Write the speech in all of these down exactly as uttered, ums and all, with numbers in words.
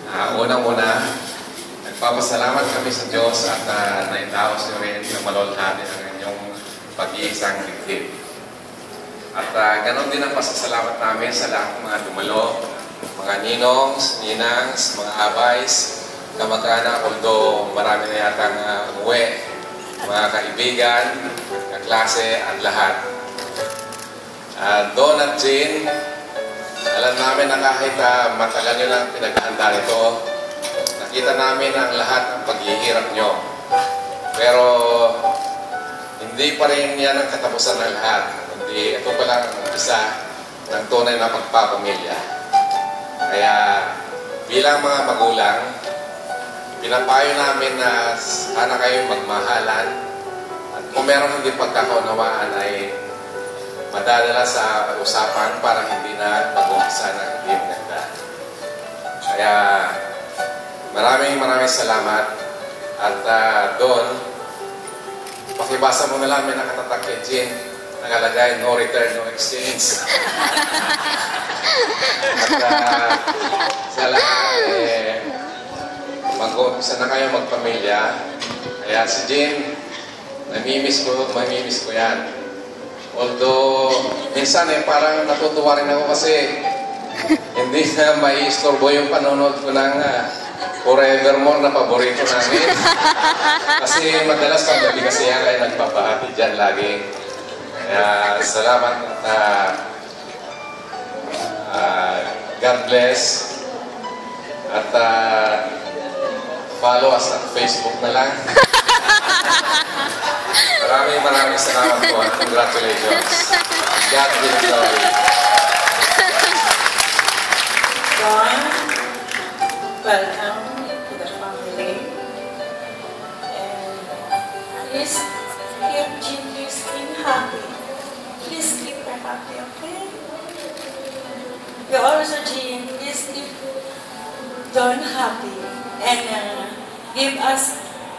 Uh, Unang-una, nagpapasalamat kami sa Diyos at uh, naitaos niyo rin na malulhati ang inyong pag-iisang dibdib. At uh, ganon din ang pasasalamat namin sa lahat ng mga dumalo, mga ninongs, ninangs, mga abays, kamag-anak, although marami na yatang uh, umuwi, mga kaibigan, kaklase at lahat. Uh, Don at Jean, alam namin na kahit uh, matagal nyo lang pinaghahanda nito, nakita namin ang lahat ng paghihirap nyo. Pero hindi pa rin yan ang katapusan ng lahat. Hindi, ito pa lang ang isa ng tunay na pagpapamilya. Kaya bilang mga magulang, pinapayo namin na sana kayo magmahalan at kung meron hindi pagkakaunawaan ay madadala sa usapan para hindi na mag-umpisa ng hindi maganda. Kaya maraming maraming salamat at uh, doon pakibasa mo na lang may nakatatak kay Jean nakalagay no return, no exchange. At uh, sa lahat eh, mag-umpisa na kayo magpamilya. Kaya si Jean namimiss ko, mamimiss ko yan. Although, minsan eh, parang natutuwa rin ako kasi hindi na may istorbo yung panonood ko ng uh, Forevermore na paborito namin. Kasi madalas paggabi kasi yan ay nagpapahati dyan lagi. Kaya salamat at uh, uh, God bless. At uh, follow us at Facebook na lang. Maraming maraming salamat po at congratulations. God will glory. Don, welcome to the family. And please keep Jean's skin happy. Please keep her happy, okay? You also, Jean, please keep Don happy. And uh, give us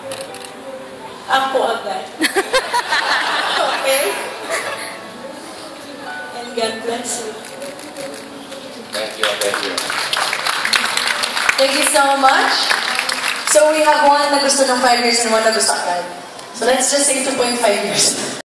ako agad. Okay? And God bless you. Thank you, thank you. Thank you so much. So we have one na gusto ng five years and one na gusto agad. So let's just say two point five years.